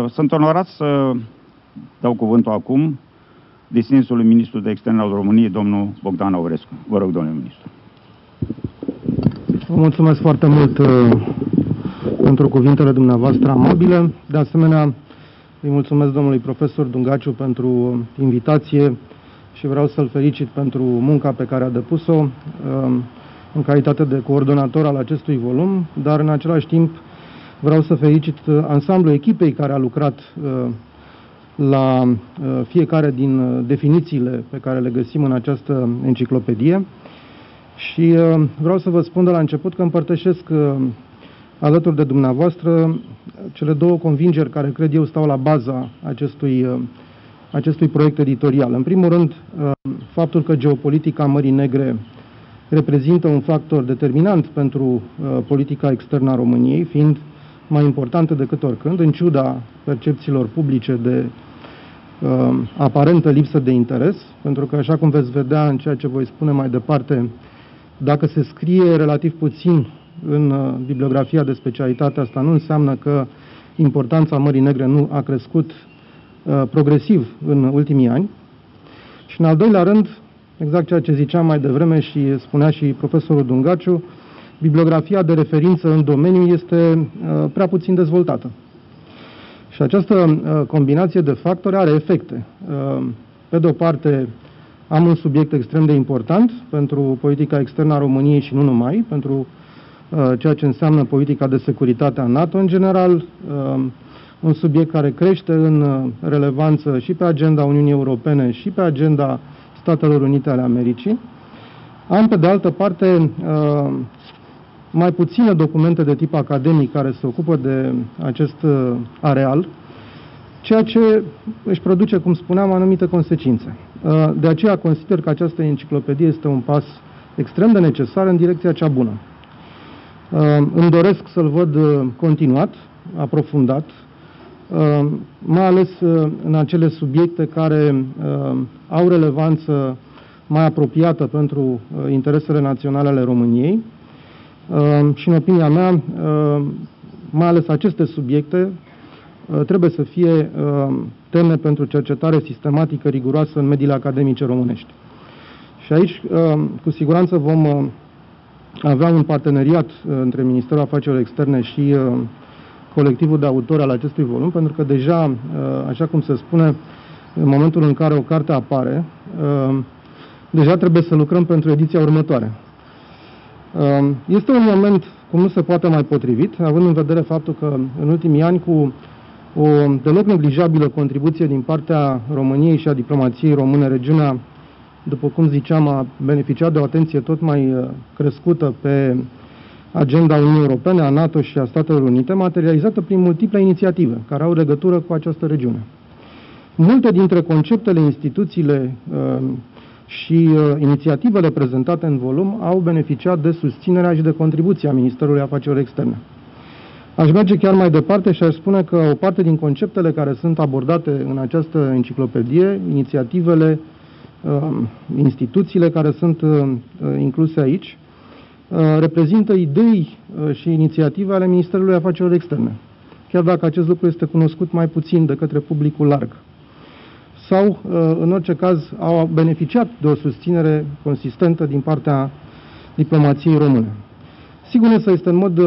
Sunt onorat să dau cuvântul acum distinsului ministru de externe al României, domnul Bogdan Aurescu. Vă rog, domnule ministru. Vă mulțumesc foarte mult pentru cuvintele dumneavoastră amabile. De asemenea, îi mulțumesc domnului profesor Dungaciu pentru invitație și vreau să-l felicit pentru munca pe care a depus-o în calitate de coordonator al acestui volum, dar în același timp vreau să felicit ansamblul echipei care a lucrat la fiecare din definițiile pe care le găsim în această enciclopedie și vreau să vă spun de la început că împărtășesc alături de dumneavoastră cele două convingeri care cred eu stau la baza acestui proiect editorial. În primul rând, faptul că geopolitica Mării Negre reprezintă un factor determinant pentru politica externă a României, fiind mai importantă decât oricând, în ciuda percepțiilor publice de aparentă lipsă de interes, pentru că, așa cum veți vedea în ceea ce voi spune mai departe, dacă se scrie relativ puțin în bibliografia de specialitate, asta nu înseamnă că importanța Mării Negre nu a crescut progresiv în ultimii ani. Și în al doilea rând, exact ceea ce ziceam mai devreme și spunea și profesorul Dungaciu, bibliografia de referință în domeniu este prea puțin dezvoltată. Și această combinație de factori are efecte. Pe de o parte, am un subiect extrem de important pentru politica externă a României și nu numai, pentru ceea ce înseamnă politica de securitate a NATO în general, un subiect care crește în relevanță și pe agenda Uniunii Europene și pe agenda Statelor Unite ale Americii. Am, pe de altă parte, mai puține documente de tip academic care se ocupă de acest areal, ceea ce își produce, cum spuneam, anumite consecințe. De aceea consider că această enciclopedie este un pas extrem de necesar în direcția cea bună. Îmi doresc să-l văd continuat, aprofundat, mai ales în acele subiecte care au relevanță mai apropiată pentru interesele naționale ale României și, în opinia mea, mai ales aceste subiecte trebuie să fie teme pentru cercetare sistematică, riguroasă în mediile academice românești. Și aici, cu siguranță, vom avea un parteneriat între Ministerul Afacerilor Externe și colectivul de autori al acestui volum, pentru că deja, așa cum se spune, în momentul în care o carte apare, deja trebuie să lucrăm pentru ediția următoare. Este un moment cum nu se poate mai potrivit, având în vedere faptul că în ultimii ani, cu o deloc neglijabilă contribuție din partea României și a diplomației române, regiunea, după cum ziceam, a beneficiat de o atenție tot mai crescută pe agenda Uniunii Europene, a NATO și a Statelor Unite, materializată prin multiple inițiative care au legătură cu această regiune. Multe dintre conceptele, instituțiile și inițiativele prezentate în volum au beneficiat de susținerea și de contribuția Ministerului Afacerilor Externe. Aș merge chiar mai departe și aș spune că o parte din conceptele care sunt abordate în această enciclopedie, inițiativele, instituțiile care sunt incluse aici, reprezintă idei și inițiative ale Ministerului Afacerilor Externe, chiar dacă acest lucru este cunoscut mai puțin de către publicul larg. Sau, în orice caz, au beneficiat de o susținere consistentă din partea diplomației române. Sigur, însă este în mod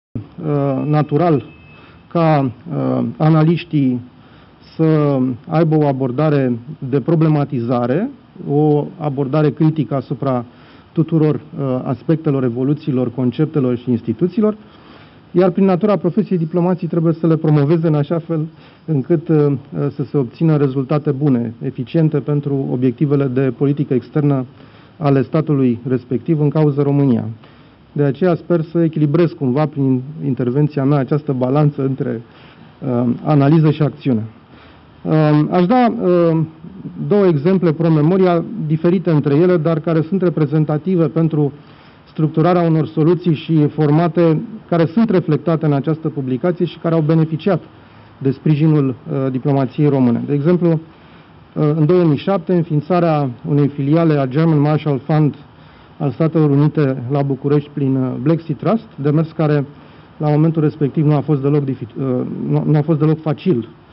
natural ca analiștii să aibă o abordare de problematizare, o abordare critică asupra tuturor aspectelor, evoluțiilor, conceptelor și instituțiilor, iar prin natura profesiei diplomații trebuie să le promoveze în așa fel încât să se obțină rezultate bune, eficiente pentru obiectivele de politică externă ale statului respectiv în cauză România. De aceea sper să echilibrez cumva prin intervenția mea această balanță între analiză și acțiune. Aș da două exemple pro memoria diferite între ele, dar care sunt reprezentative pentru structurarea unor soluții și formate care sunt reflectate în această publicație și care au beneficiat de sprijinul diplomației române. De exemplu, în 2007, înființarea unei filiale a German Marshall Fund al Statelor Unite la București prin Black Sea Trust, demers care la momentul respectiv nu a fost deloc facil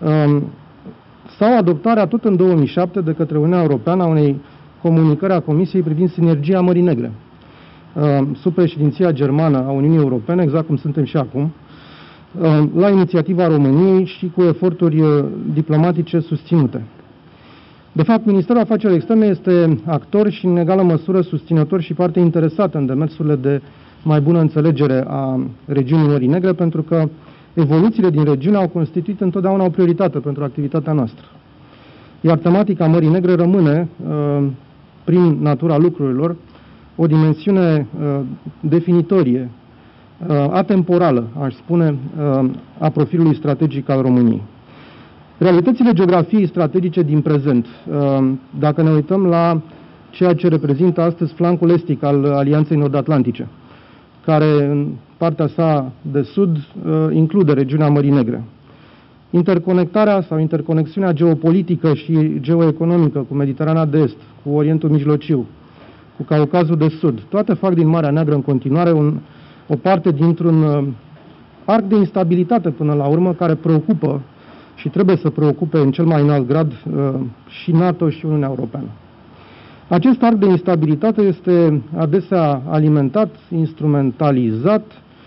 sau adoptarea tot în 2007 de către Uniunea Europeană a unei comunicări a Comisiei privind sinergia Mării Negre, sub președinția germană a Uniunii Europene, exact cum suntem și acum, la inițiativa României și cu eforturi diplomatice susținute. De fapt, Ministerul Afacerilor Externe este actor și, în egală măsură, susținător și parte interesată în demersurile de mai bună înțelegere a regiunii Mării Negre, pentru că evoluțiile din regiune au constituit întotdeauna o prioritate pentru activitatea noastră. Iar tematica Mării Negre rămâne, prin natura lucrurilor, o dimensiune definitorie, atemporală, aș spune, a profilului strategic al României. Realitățile geografiei strategice din prezent, dacă ne uităm la ceea ce reprezintă astăzi flancul estic al Alianței Nord-Atlantice, care în partea sa de sud include regiunea Mării Negre. Interconectarea sau interconexiunea geopolitică și geoeconomică cu Mediterana de Est, cu Orientul Mijlociu, cu Caucazul de Sud, toate fac din Marea Neagră în continuare o parte dintr-un arc de instabilitate până la urmă, care preocupă și trebuie să preocupe în cel mai înalt grad și NATO și Uniunea Europeană. Acest arc de instabilitate este adesea alimentat, instrumentalizat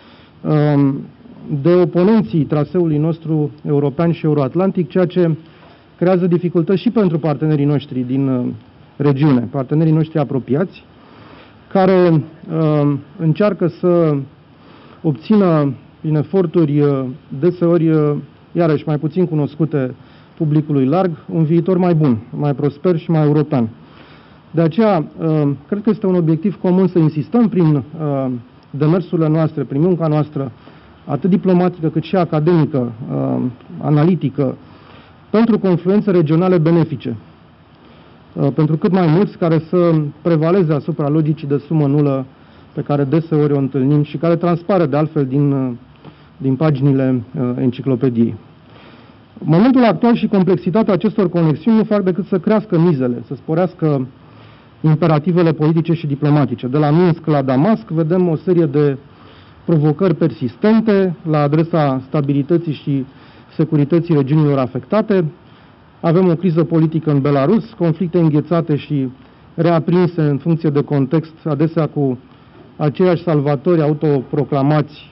de oponenții traseului nostru european și euroatlantic, ceea ce creează dificultăți și pentru partenerii noștri din regiune, partenerii noștri apropiați, care încearcă să obțină prin eforturi deseori, iarăși mai puțin cunoscute publicului larg, un viitor mai bun, mai prosper și mai european. De aceea, cred că este un obiectiv comun să insistăm prin demersurile noastre, prin munca noastră, atât diplomatică cât și academică, analitică, pentru confluențe regionale benefice, pentru cât mai mulți care să prevaleze asupra logicii de sumă nulă pe care deseori o întâlnim și care transpare de altfel din paginile enciclopediei. Momentul actual și complexitatea acestor conexiuni nu fac decât să crească mizele, să sporească imperativele politice și diplomatice. De la Minsk la Damasc vedem o serie de provocări persistente la adresa stabilității și securității regiunilor afectate. Avem o criză politică în Belarus, conflicte înghețate și reaprinse în funcție de context, adesea cu aceiași salvatori autoproclamați,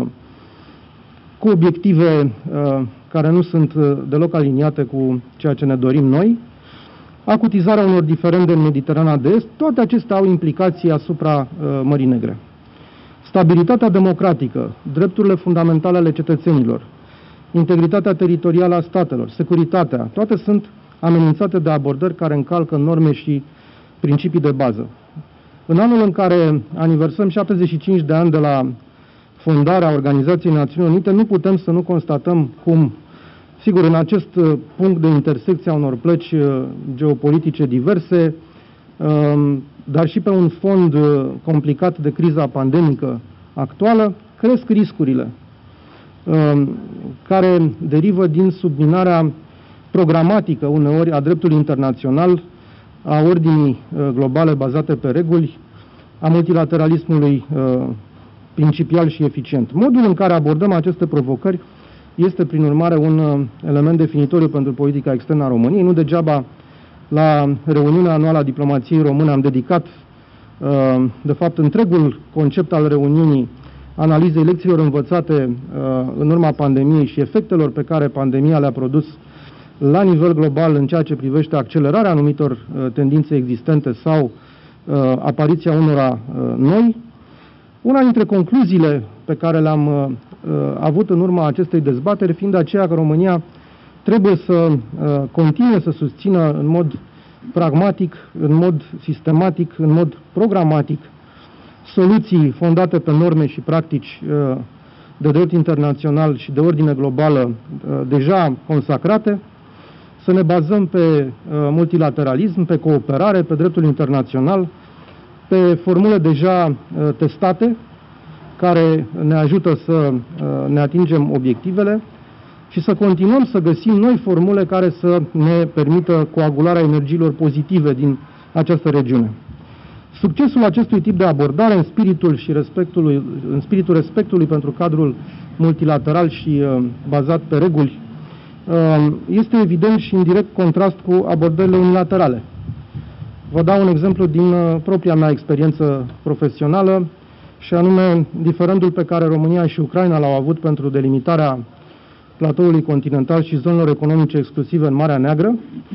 cu obiective care nu sunt deloc aliniate cu ceea ce ne dorim noi. Acutizarea unor diferende în Mediterana de Est, toate acestea au implicații asupra Mării Negre. Stabilitatea democratică, drepturile fundamentale ale cetățenilor, integritatea teritorială a statelor, securitatea, toate sunt amenințate de abordări care încalcă norme și principii de bază. În anul în care aniversăm 75 de ani de la fondarea Organizației Națiunilor Unite, nu putem să nu constatăm cum, sigur, în acest punct de intersecție a unor plăci geopolitice diverse, dar și pe un fond complicat de criza pandemică actuală, cresc riscurile care derivă din subminarea programatică uneori a dreptului internațional, a ordinii globale bazate pe reguli, a multilateralismului principial și eficient. Modul în care abordăm aceste provocări este, prin urmare, un element definitoriu pentru politica externă a României. Nu degeaba la reuniunea anuală a diplomației române am dedicat, de fapt, întregul concept al reuniunii analizei lecțiilor învățate în urma pandemiei și efectelor pe care pandemia le-a produs la nivel global în ceea ce privește accelerarea anumitor tendințe existente sau apariția unora noi. Una dintre concluziile pe care le-am avut în urma acestei dezbateri fiind aceea că România trebuie să continue să susțină în mod pragmatic, în mod sistematic, în mod programatic soluții fondate pe norme și practici de drept internațional și de ordine globală deja consacrate, să ne bazăm pe multilateralism, pe cooperare, pe dreptul internațional, pe formule deja testate, care ne ajută să ne atingem obiectivele și să continuăm să găsim noi formule care să ne permită coagularea energiilor pozitive din această regiune. Succesul acestui tip de abordare în spiritul respectului pentru cadrul multilateral și bazat pe reguli este evident și în direct contrast cu abordările unilaterale. Vă dau un exemplu din propria mea experiență profesională, și anume diferendul pe care România și Ucraina l-au avut pentru delimitarea platoului continental și zonelor economice exclusive în Marea Neagră,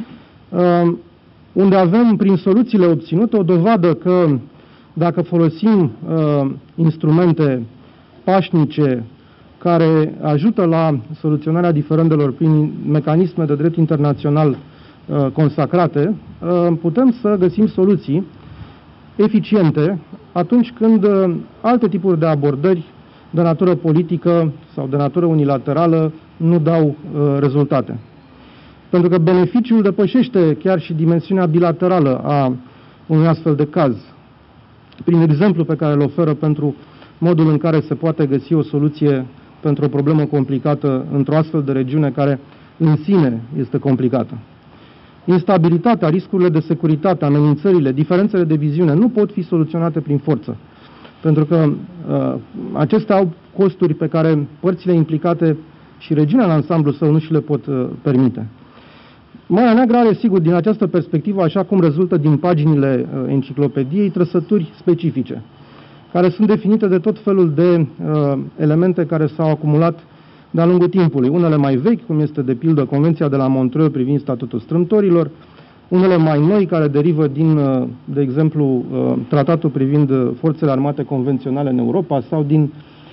unde avem, prin soluțiile obținute, o dovadă că dacă folosim instrumente pașnice care ajută la soluționarea diferendelor prin mecanisme de drept internațional consacrate, putem să găsim soluții eficiente atunci când alte tipuri de abordări de natură politică sau de natură unilaterală nu dau rezultate. Pentru că beneficiul depășește chiar și dimensiunea bilaterală a unui astfel de caz, prin exemplu pe care îl oferă pentru modul în care se poate găsi o soluție pentru o problemă complicată într-o astfel de regiune care în sine este complicată. Instabilitatea, riscurile de securitate, amenințările, diferențele de viziune nu pot fi soluționate prin forță, pentru că acestea au costuri pe care părțile implicate și regiunea în ansamblu său nu și le pot permite. Marea Neagră are, sigur, din această perspectivă, așa cum rezultă din paginile enciclopediei, trăsături specifice, care sunt definite de tot felul de elemente care s-au acumulat de-a lungul timpului. Unele mai vechi, cum este de pildă Convenția de la Montreux privind statutul strâmtorilor, unele mai noi care derivă din, de exemplu, tratatul privind forțele armate convenționale în Europa sau din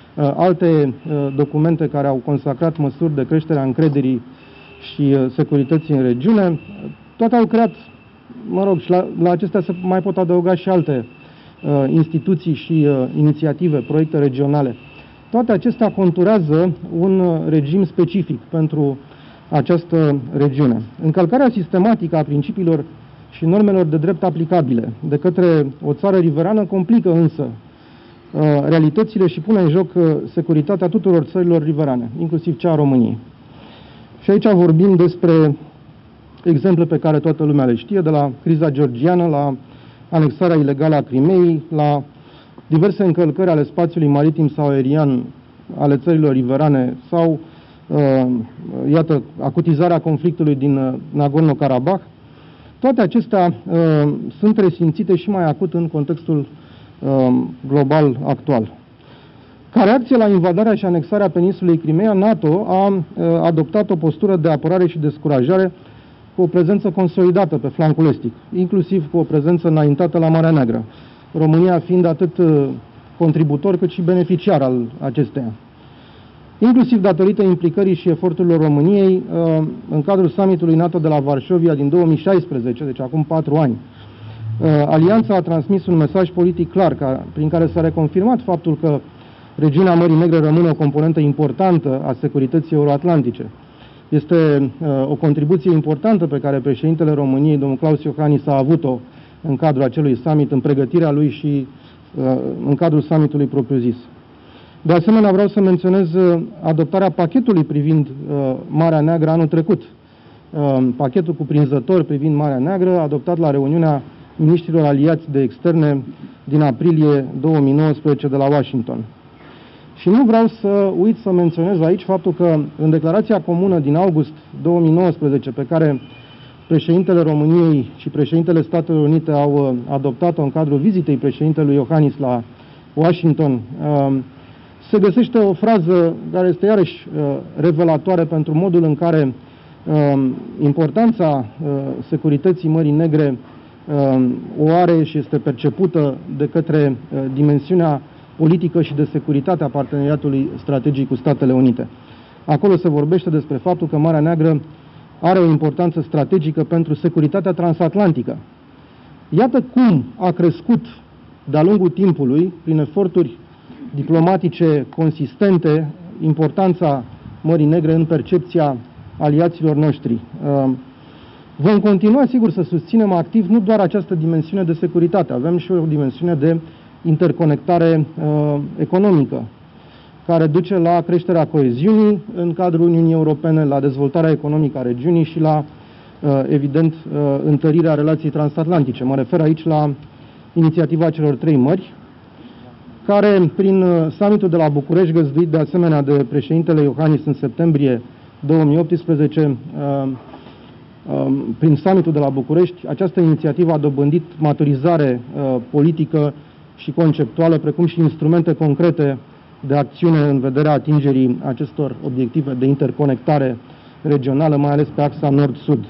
alte documente care au consacrat măsuri de creștere a încrederii și securității în regiune. Toate au creat, mă rog, și la acestea se mai pot adăuga și alte instituții și inițiative, proiecte regionale. Toate acestea conturează un regim specific pentru această regiune. Încălcarea sistematică a principiilor și normelor de drept aplicabile de către o țară riverană complică însă realitățile și pune în joc securitatea tuturor țărilor riverane, inclusiv cea a României. Și aici vorbim despre exemple pe care toată lumea le știe, de la criza georgiană, la anexarea ilegală a Crimeei, la diverse încălcări ale spațiului maritim sau aerian ale țărilor riverane sau, iată, acutizarea conflictului din Nagorno-Karabakh. Toate acestea sunt resimțite și mai acut în contextul global actual. Ca reacție la invadarea și anexarea peninsulei Crimeea, NATO a adoptat o postură de apărare și descurajare cu o prezență consolidată pe flancul estic, inclusiv cu o prezență înaintată la Marea Neagră, România fiind atât contributor cât și beneficiar al acesteia. Inclusiv datorită implicării și eforturilor României în cadrul summitului NATO de la Varșovia din 2016, deci acum 4 ani, Alianța a transmis un mesaj politic clar prin care s-a reconfirmat faptul că regiunea Mării Negre rămâne o componentă importantă a securității euroatlantice. Este o contribuție importantă pe care președintele României, domnul Klaus Iohannis, a avut-o în cadrul acelui summit, în pregătirea lui și în cadrul summitului propriu-zis. De asemenea, vreau să menționez adoptarea pachetului privind Marea Neagră anul trecut. Pachetul cuprinzător privind Marea Neagră, adoptat la reuniunea miniștrilor aliați de externe din aprilie 2019 de la Washington. Și nu vreau să uit să menționez aici faptul că în declarația comună din august 2019, pe care președintele României și președintele Statelor Unite au adoptat-o în cadrul vizitei președintelui Iohannis la Washington, se găsește o frază care este iarăși revelatoare pentru modul în care importanța securității Mării Negre o are și este percepută de către dimensiunea politică și de securitate a parteneriatului strategic cu Statele Unite. Acolo se vorbește despre faptul că Marea Neagră are o importanță strategică pentru securitatea transatlantică. Iată cum a crescut de-a lungul timpului, prin eforturi diplomatice consistente, importanța Mării Negre în percepția aliaților noștri. Vom continua, sigur, să susținem activ nu doar această dimensiune de securitate, avem și o dimensiune de interconectare economică, care duce la creșterea coeziunii în cadrul Uniunii Europene, la dezvoltarea economică a regiunii și la, evident, întărirea relației transatlantice. Mă refer aici la inițiativa celor 3 mări, care, prin summitul de la București, găzduit de asemenea de președintele Iohannis în septembrie 2018, prin summitul de la București, această inițiativă a dobândit maturizare politică și conceptuală, precum și instrumente concrete de acțiune în vederea atingerii acestor obiective de interconectare regională, mai ales pe axa nord-sud.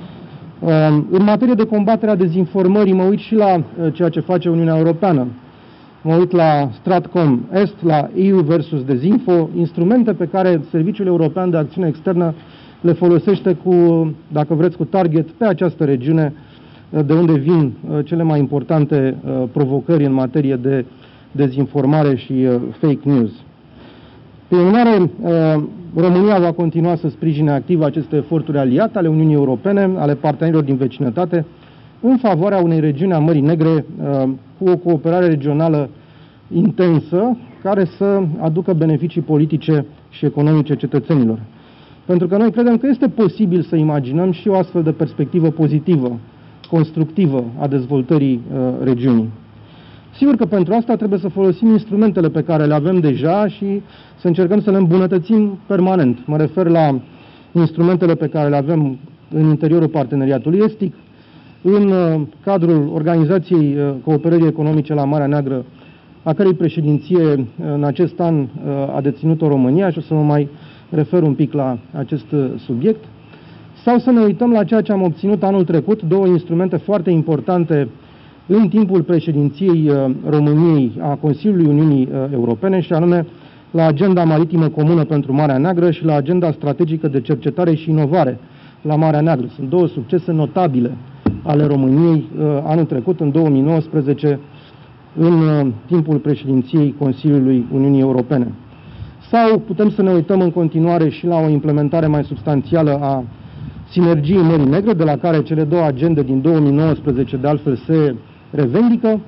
În materie de combatere a dezinformării, mă uit și la ceea ce face Uniunea Europeană. Mă uit la Stratcom Est, la EU versus Dezinfo, instrumente pe care Serviciul European de Acțiune Externă le folosește cu, dacă vreți, cu target pe această regiune, de unde vin cele mai importante provocări în materie de dezinformare și fake news. Pe urmare, România va continua să sprijine activ aceste eforturi aliate ale Uniunii Europene, ale partenerilor din vecinătate, în favoarea unei regiuni a Mării Negre cu o cooperare regională intensă, care să aducă beneficii politice și economice cetățenilor. Pentru că noi credem că este posibil să imaginăm și o astfel de perspectivă pozitivă, constructivă a dezvoltării regiunii. Sigur că pentru asta trebuie să folosim instrumentele pe care le avem deja și să încercăm să le îmbunătățim permanent. Mă refer la instrumentele pe care le avem în interiorul parteneriatului estic, în cadrul Organizației Cooperării Economice la Marea Neagră, a cărei președinție în acest an a deținut-o România, și o să mă mai refer un pic la acest subiect, sau să ne uităm la ceea ce am obținut anul trecut, două instrumente foarte importante în timpul președinției României a Consiliului Uniunii Europene, și anume la Agenda Maritimă Comună pentru Marea Neagră și la Agenda Strategică de Cercetare și Inovare la Marea Neagră. Sunt două succese notabile ale României anul trecut, în 2019, în timpul președinției Consiliului Uniunii Europene. Sau putem să ne uităm în continuare și la o implementare mai substanțială a Sinergiei Mării Negre, de la care cele două agende din 2019 de altfel se revendică.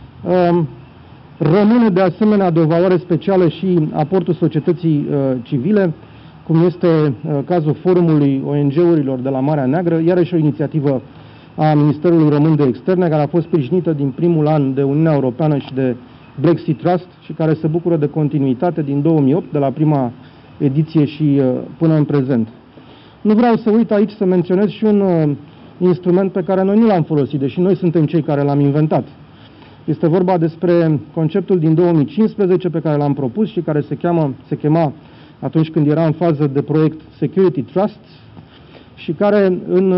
Rămâne de asemenea de o valoare specială și aportul societății civile, cum este cazul Forumului ONG-urilor de la Marea Neagră, iarăși o inițiativă a Ministerului Român de Externe, care a fost sprijinită din primul an de Uniunea Europeană și de Black Sea Trust și care se bucură de continuitate din 2008, de la prima ediție și până în prezent. Nu vreau să uit aici să menționez și un instrument pe care noi nu l-am folosit, deși noi suntem cei care l-am inventat. Este vorba despre conceptul din 2015 pe care l-am propus și care se chema atunci când era în fază de proiect Security Trusts și care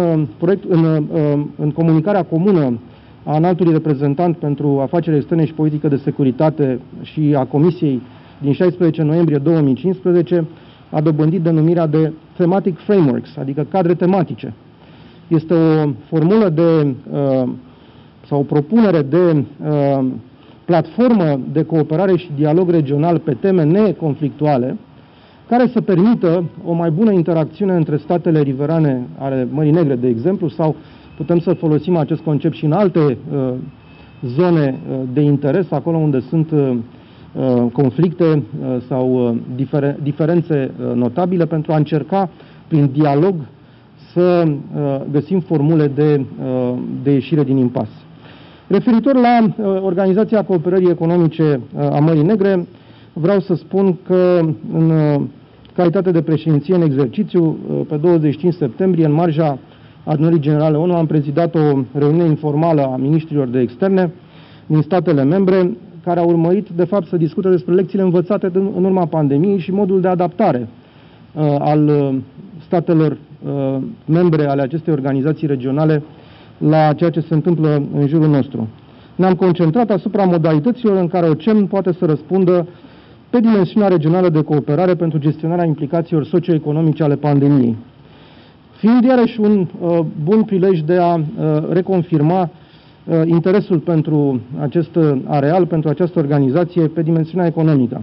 în comunicarea comună a înaltului reprezentant pentru afaceri externe și politică de securitate și a Comisiei din 16 noiembrie 2015 a dobândit denumirea de Thematic Frameworks, adică cadre tematice. Este o formulă sau o propunere de platformă de cooperare și dialog regional pe teme neconflictuale, care să permită o mai bună interacțiune între statele riverane ale Mării Negre, de exemplu, sau putem să folosim acest concept și în alte zone de interes, acolo unde sunt conflicte sau diferențe notabile, pentru a încerca, prin dialog, să găsim formule de ieșire din impas. Referitor la Organizația Cooperării Economice a Mării Negre, vreau să spun că în calitate de președinție în exercițiu, pe 25 septembrie, în marja Adunării Generale ONU, am prezidat o reuniune informală a ministrilor de externe din statele membre, care a urmărit, de fapt, să discute despre lecțiile învățate în urma pandemiei și modul de adaptare al statelor membre ale acestei organizații regionale la ceea ce se întâmplă în jurul nostru. Ne-am concentrat asupra modalităților în care OCEM poate să răspundă pe dimensiunea regională de cooperare pentru gestionarea implicațiilor socioeconomice ale pandemiei, fiind iarăși un bun prilej de a reconfirma interesul pentru acest areal, pentru această organizație, pe dimensiunea economică.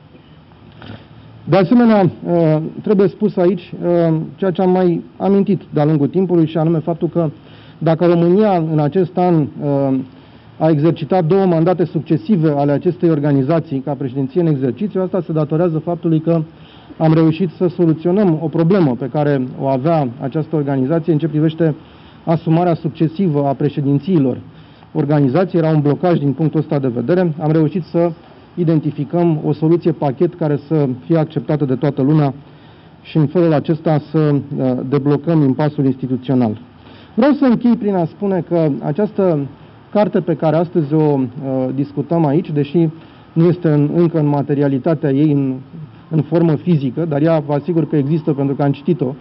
De asemenea, trebuie spus aici ceea ce am mai amintit de-a lungul timpului, și anume faptul că dacă România în acest an a exercitat 2 mandate succesive ale acestei organizații ca președinție în exercițiu, asta se datorează faptului că am reușit să soluționăm o problemă pe care o avea această organizație în ce privește asumarea succesivă a președințiilor organizației. Era un blocaj din punctul ăsta de vedere. Am reușit să identificăm o soluție pachet care să fie acceptată de toată lumea și în felul acesta să deblocăm impasul instituțional. Vreau să închei prin a spune că această carte pe care astăzi o discutăm aici, deși nu este încă în materialitatea ei în formă fizică, dar ea vă asigur că există pentru că am citit-o,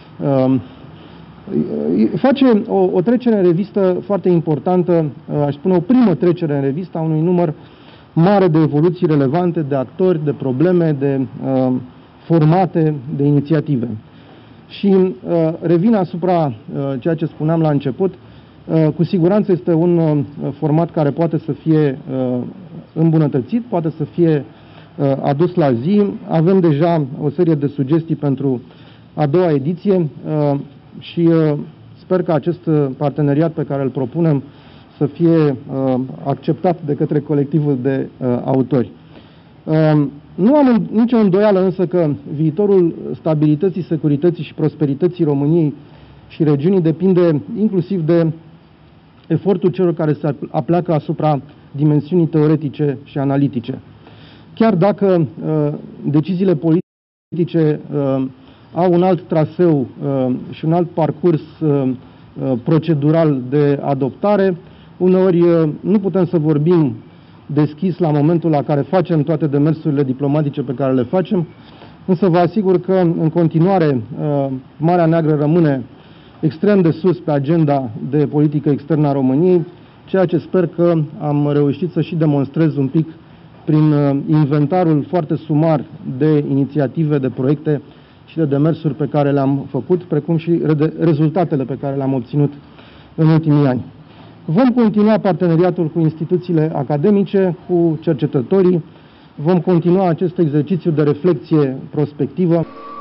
face o trecere în revistă foarte importantă, aș spune o primă trecere în revistă a unui număr mare de evoluții relevante, de actori, de probleme, de formate, de inițiative. Și revin asupra ceea ce spuneam la început, cu siguranță este un format care poate să fie îmbunătățit, poate să fie adus la zi. Avem deja o serie de sugestii pentru a doua ediție și sper că acest parteneriat pe care îl propunem să fie acceptat de către colectivul de autori. Nu am nicio îndoială însă că viitorul stabilității, securității și prosperității României și regiunii depinde inclusiv de efortul celor care se apleacă asupra dimensiunii teoretice și analitice. Chiar dacă deciziile politice au un alt traseu și un alt parcurs procedural de adoptare, uneori nu putem să vorbim deschis la momentul la care facem toate demersurile diplomatice pe care le facem, însă vă asigur că în continuare Marea Neagră rămâne extrem de sus pe agenda de politică externă a României, ceea ce sper că am reușit să și demonstrez un pic prin inventarul foarte sumar de inițiative, de proiecte și de demersuri pe care le-am făcut, precum și rezultatele pe care le-am obținut în ultimii ani. Vom continua parteneriatul cu instituțiile academice, cu cercetătorii, vom continua acest exercițiu de reflexie prospectivă.